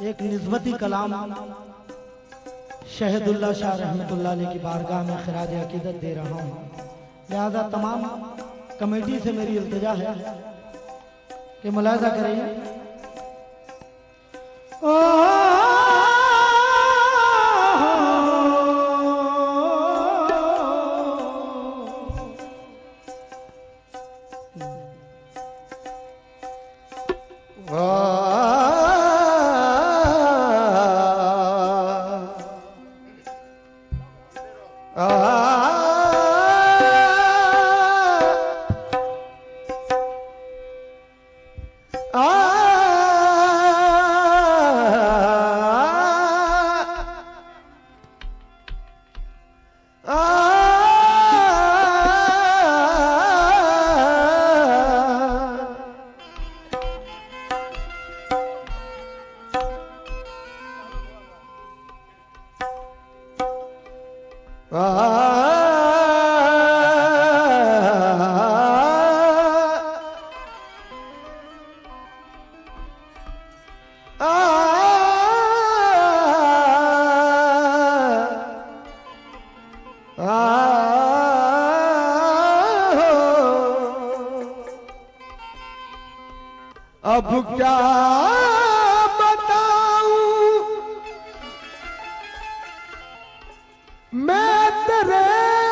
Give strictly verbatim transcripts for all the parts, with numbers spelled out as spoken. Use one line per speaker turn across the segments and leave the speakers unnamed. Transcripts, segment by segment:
एक निस्बती कलाम शहदुल्ला शाह रहमतुल्लाह अलैह की बारगाह में खिराज अकीदत दे रहा हूँ। लिहाजा तमाम कमेटी से मेरी इल्तिजा है कि मुलाहिजा करिए।
अब क्या बताऊं मैं तेरे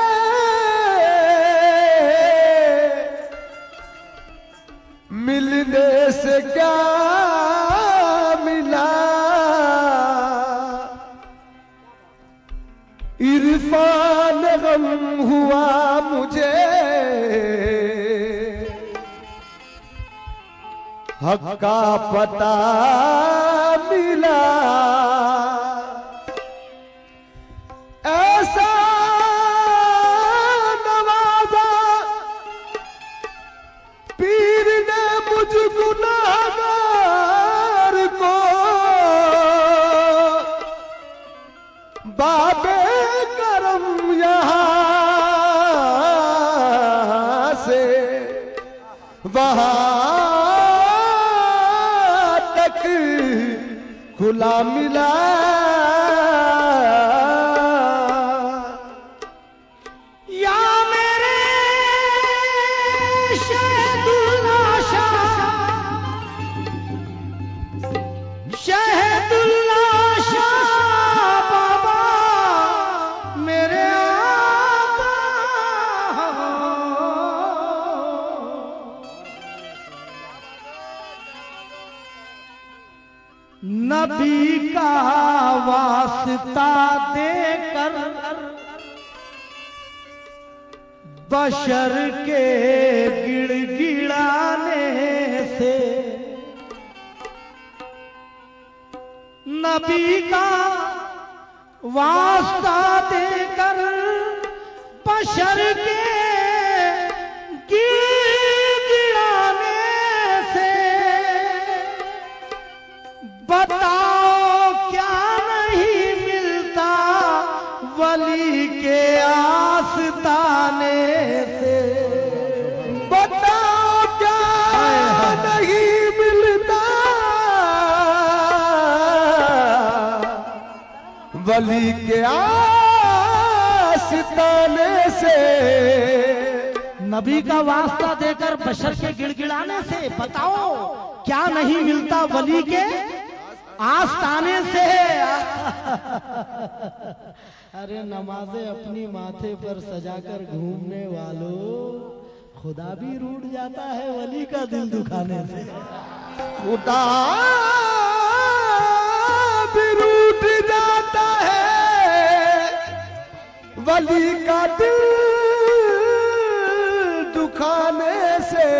मिलने से क्या मिला, इरफान गम हुआ मुझे, हक का पता मिला। ऐसा नवाजा पीर ने मुझ गुनाहगार को, बाबे करम यहाँ से वहाँ खुला मिला।
या मेरे शहदुल्ला शाह, शहदुल्ला शाह बाबा मेरे आका, नबी का वास्ता देकर बशर के गिड़गिड़ाने से, नबी का वास्ता देकर बशर के गिड़गिड़ाने से, बताओ क्या नहीं मिलता वली के आस्ताने से,
बताओ क्या नहीं मिलता वली के आस्ताने से।
नबी का वास्ता देकर बशर के गिड़गिड़ाने से, बताओ क्या नहीं मिलता वली के आस्ताने से। अरे नमाज़ें अपनी माथे पर सजाकर घूमने वालों, खुदा भी रूठ जाता है वली का दिल दुखाने से।
खुदा भी रूठ जाता है वली का दिल दुखाने से।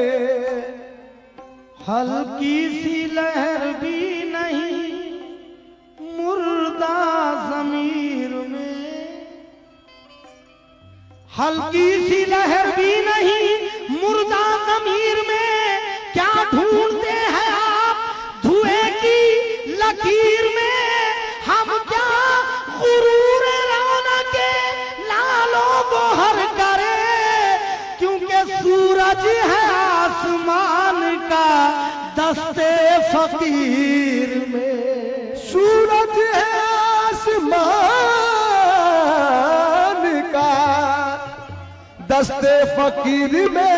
हल्की सी लहर भी नहीं मुर्दा ज़मीर में, हल्की सी लहर भी नहीं मुर्दा ज़मीर में, क्या ढूंढते हैं आप धुएं की लकीर में, हम क्या गुरूर रौनक के लालों को हर करे, क्योंकि सूरज है आसमान का दस्ते फकीर में।
दस्ते फकीर में।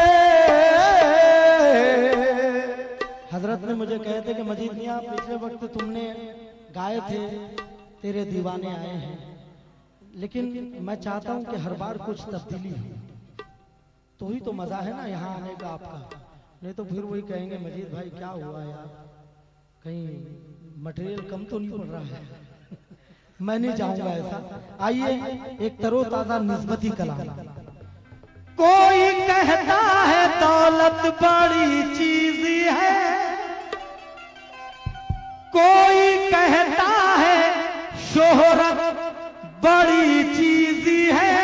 हजरत ने मुझे कहे थे कि मजीद मियां पिछले वक्त तुमने गाए थे तेरे दीवाने आए हैं, लेकिन मैं चाहता हूं कि हर बार कुछ तब्दीली हो, तो ही तो मजा है ना यहाँ आने का आपका। नहीं तो फिर वही कहेंगे मजीद भाई क्या हुआ यार, कहीं मटेरियल कम तो नहीं पड़ रहा है। मैं नहीं चाहूंगा ऐसा। आइए एक तरोताजा निस्बती कलाम। कोई कहता है दौलत बड़ी चीज है, कोई कहता है शोहरत बड़ी चीज है,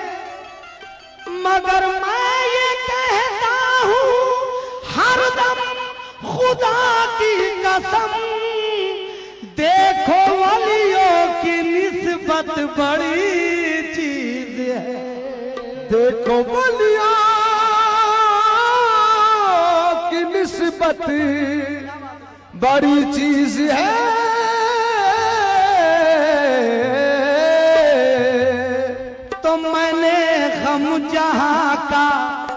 मगर मैं ये कहता हूं हरदम खुदा की कसम, देखो वलियों की निस्बत बड़ी चीज है।
देखो वलियों की निस्बत बड़ी चीज है।
तो मैंने गम जहां का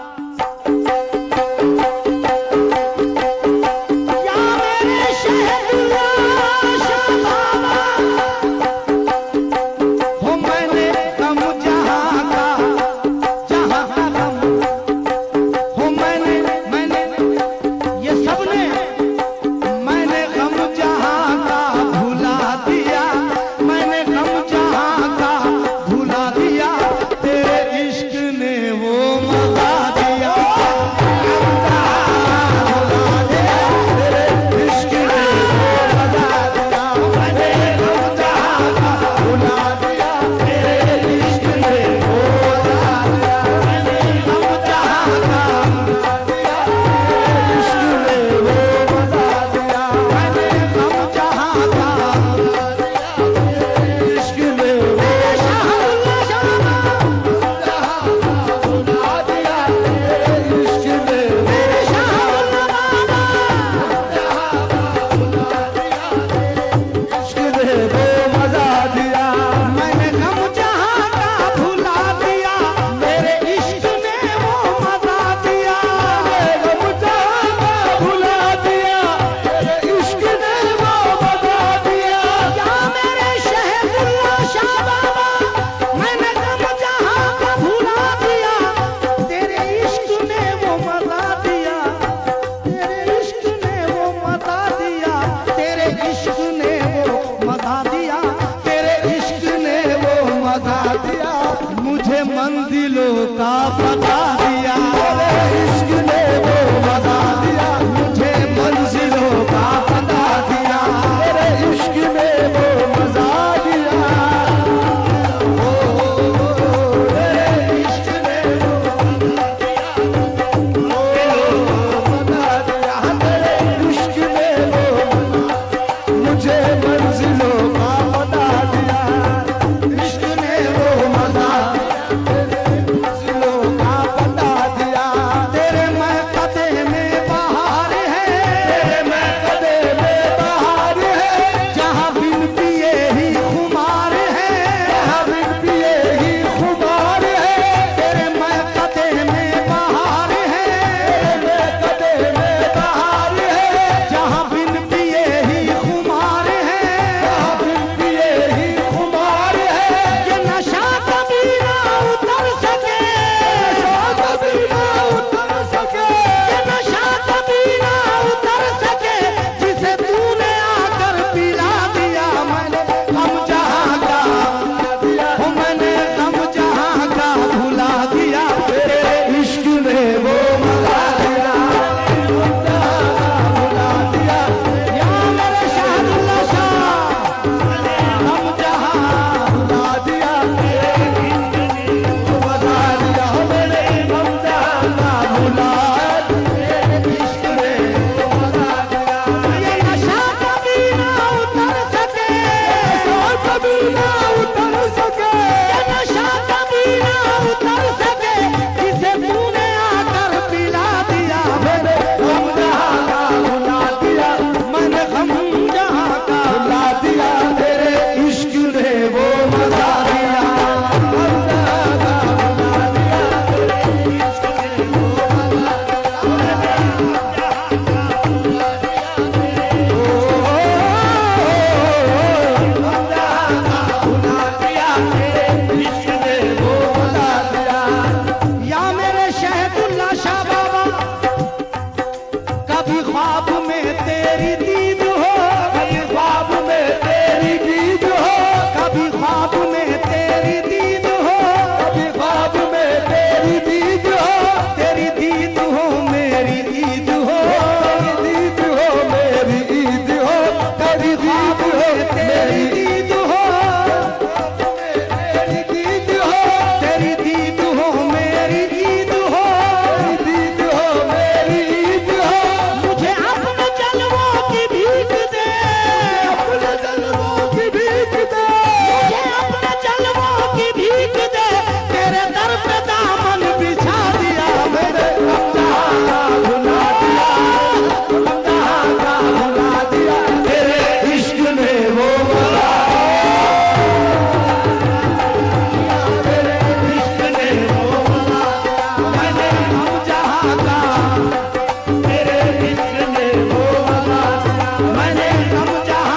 या मेरे शहदुल्ला शाह बाबा, हो मैंने गम जहां का, जहां का गम, हो मैंने मैंने ये सबने मैंने गम जहां का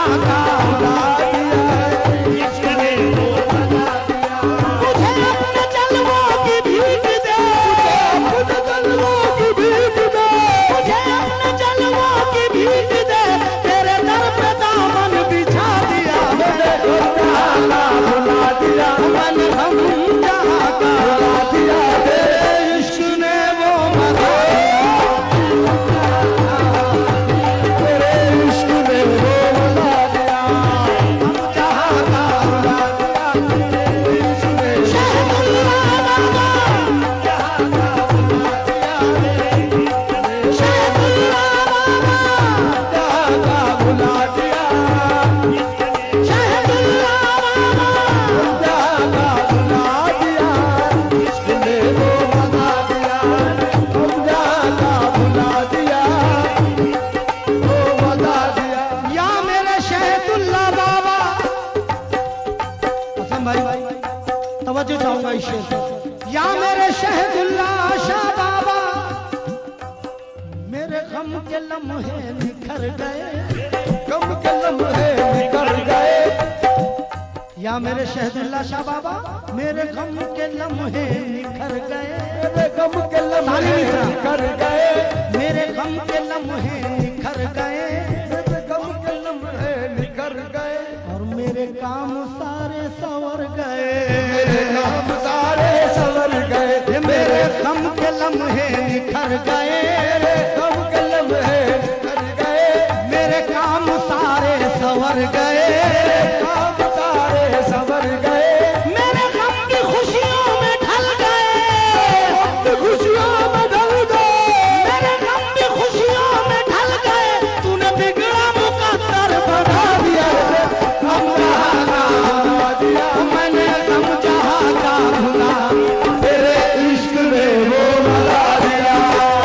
जहां का भुला दिया है, इश्क ने वो भुला दिया। मुझे अपने जलवों की भीख दे, मुझे अपने जलवों की भीख दे, मुझे अपने जलवों की भीख दे, तेरे दर पे दामन बिछा दिया, मैंने गम जहां का भुला दिया, मैंने गम जहां का भुला दिया, तेरे इश्क ने वो मजा चाहूंगा इस शेर। या मेरे शहदुल्ला शाह बाबा, मेरे गम के लम्हे निखर गए,
गम के लम्हे निकल गए।
या मेरे शहदुल्ला शाह बाबा, मेरे गम के लम्हे निखर गए,
मेरे गम के लम्हे निकल गए,
मेरे गम के लम्हे निखर गए,
मेरे गम के लम्हे निकल गए,
और मेरे काम सारे संवर गए,
मेरे काम सारे संवर गए,
मेरे गम के लम्हे निखर गए,
मेरे गम के लम्हे निकल गए,
मेरे काम सारे संवर गए,
काम सारे संवर गए,
मेरे गम की खुशियों में ढल गए,
खुशियों में ढल गए,
मेरे गम की खुशियों में ढल गए, तूने बिगड़ा मुकद्दर बना दिया,
गम जहां का भुला दिया,
मैंने गम जहां का भुला,
तेरे इश्क ने वो भुला दिया।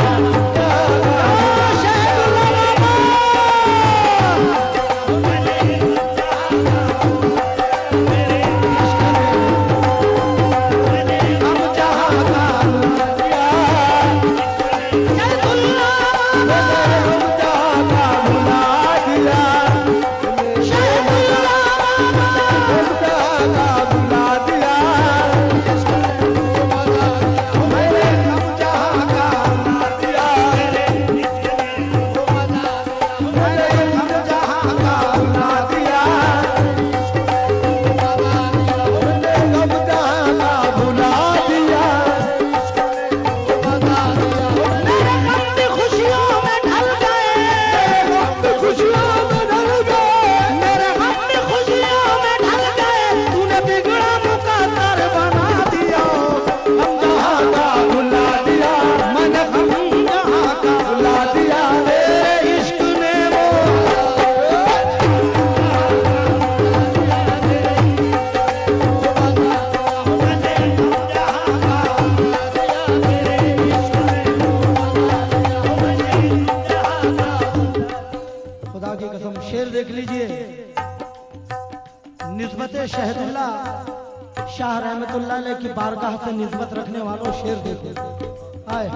शहदुल्ला शाह रहमतुल्लाह अलैह की बारगाह से निस्बत रखने वालों शेर देखो। आए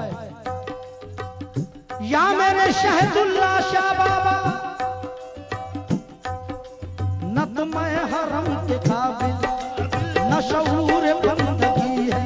या मेरे शहदुल्ला शाह बाबा, न तो मैं हरम के काबिल न शऊर बंदगी है,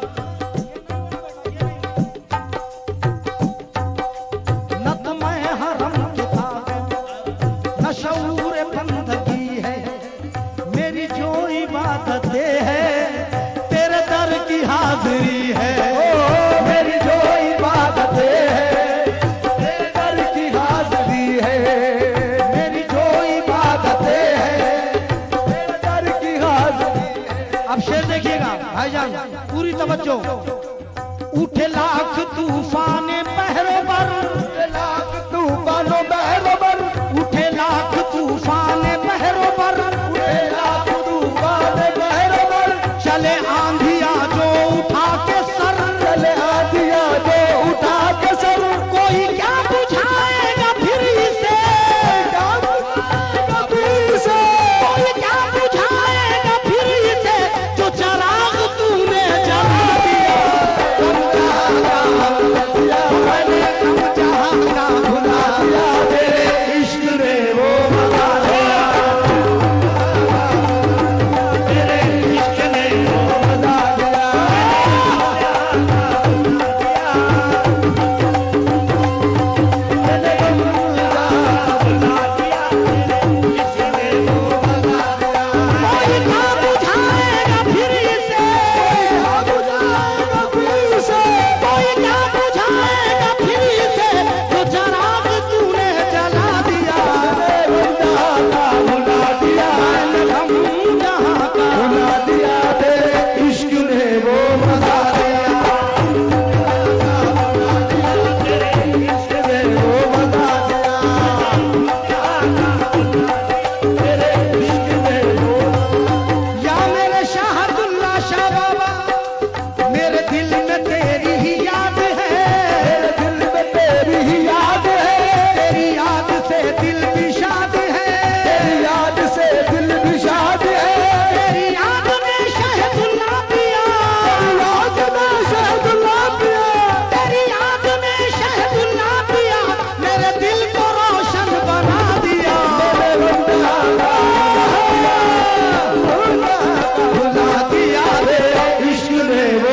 न तो मैं हरम के काबिल न शऊर बंदगी है, मेरी जो इबादतें है तेरे दर की हाजिरी है,
मेरी जो इबादतें है तेरे दर की हाजिरी है,
मेरी जो इबादतें है
तेरे दर की हाजिरी है।
अब शेर देखिएगा भाईजान, पूरी तवज्जो। उठे लाख तूफान पहरों पर,
उठे लाख तूफानों बहरों पर,
उठे लाख तूफान पहरों पर,
उठे लाख तूफान बहरों पर,
चले आंधिया जो उठा के सर,
चले आंधिया जो उठा के सर,
कोई क्या बुझाएगा फिर इसे,
क्या बुझाएगा फिर से,
कोई क्या बुझाएगा फिर इसे, जो चराग तूने जला दिया।
गम जहां का तेरे इश्क में वो
या मेरे शाहदुल्ला शाह बाबा, मेरे दिल में तेरी ही याद है,
मेरे दिल में तेरी ही याद है,
तेरी याद से दिल भी शाद है,
तेरी याद से दिल भी शाद है,
तेरी याद में शहदुल्ला पिया,
तेरी याद में शहदुल्ला पिया,
तेरी याद में शहदुल्ला पिया, मेरे दिल को रोशन बना दिया,
मेरे रंगा
भुला दिया रे
इश्क में वो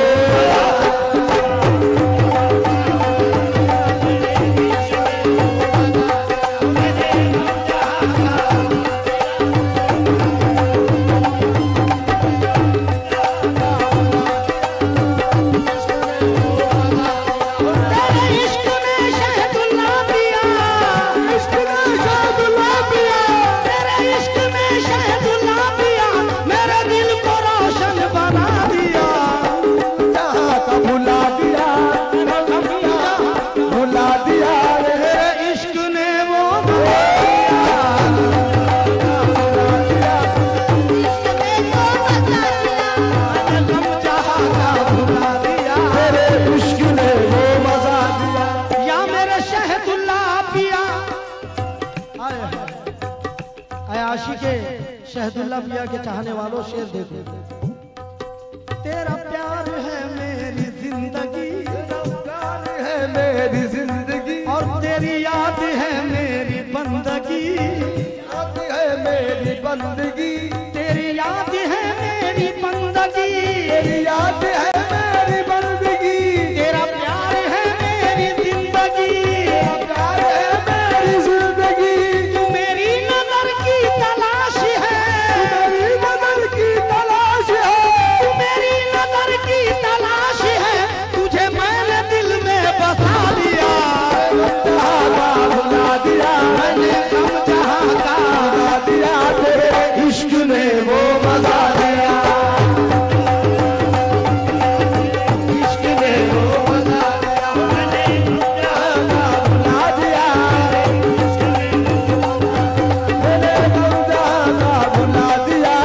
तेरे इश्क में शहदुल्ला पिया,
इश्क में शहदुल्ला पिया,
तेरे इश्क में शहदुल्ला पिया, मेरे दिल को रोशन बना दिया,
जहाँ का भुला दिया, भुला दिया रे
तेरे इश्क ने वो बना दिया, गम जहाँ का भुला दिया,
तेरे इश्क ने वो मजा दिया।
या मेरे शहदुल्ला पिया। आए हाय, आए आशिके शहदुल्ला पिया के चाहने वालों, शेर देखो। तेरा प्यार है मेरी जिंदगी,
प्यार है मेरी जिंदगी,
और तेरी याद है मेरी बंदगी,
याद है मेरी बंदगी,
तेरी याद है मेरी बंदगी,
तेरी याद है मेरी बंदगी,
तेरा प्यार है मेरी जिंदगी,
प्यार है मेरी जिंदगी,
तू मेरी नजर की तलाश है,
मेरी मदद की तलाश है,
तू मेरी नजर की तलाश है, तुझे मैंने दिल में बसा लिया,
जहाँ का भुला दिया,
मैंने गम जहाँ का
भुला दिया, तेरे इश्क ने वो मजा दिया, इश्क ने वो मजा दिया, जहाँ का भुला दिया, मैंने गम जहाँ का भुला दिया,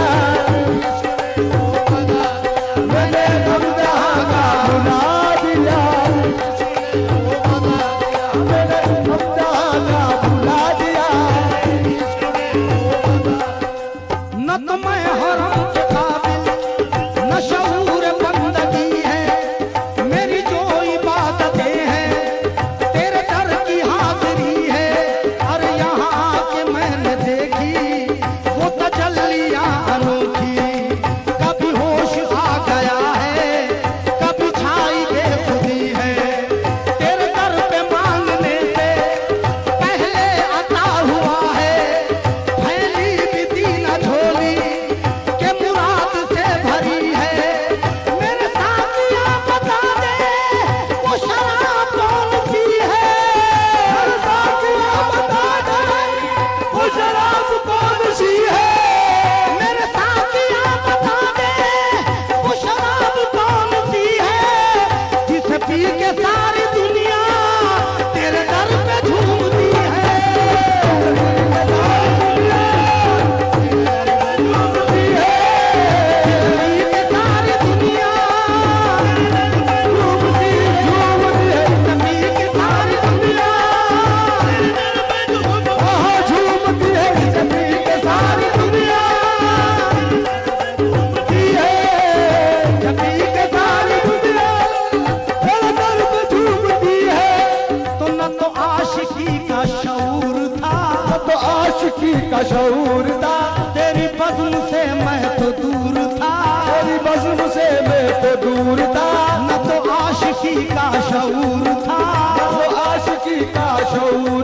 मैंने गम जहाँ का भुला दिया, मैंने गम जहाँ का भुला दिया।
न तो मैं हरम के काबिल, न शऊर बंदगी है, मेरी जो इबादतें हैं, तेरे दर की हाजिरी है, और यहाँ आके मैंने देखी वो तजल्लियां अनोखी, कभी होश आ गया है, कभी छाई बेखुदी है, तेरे दर पे मांगने से पहले अता हुआ है, फैली भी दीन झोली के मुराद से भरी है, मेरे साथिया बता दे वो शराब कौन सी है,
मेरे साथिया बता दे वो शराब कौन सी है,
मेरे साथिया बता दे वो शराब कौन सी है, जिसे पी के सारी दुनिया तेरे दर पे झूमती है,
झूमती है,
पी के सारी दुनिया,
झूमती झूमती है,
पी के सारी दुनिया,
ओह झूमती है, जमीन के सारी दुनिया झूमती है,
पी के सारी दुनिया,
तेरे दर पे झूमती है।
तो न तो आशिकी का शऊर था,
तो आशिकी का शऊर था,
तेरी बज़्म से मैं तो दूर था,
तेरी बज़्म से मैं तो दूर था,
न तो आशिकी का शऊर था,
तो आशिकी का शऊर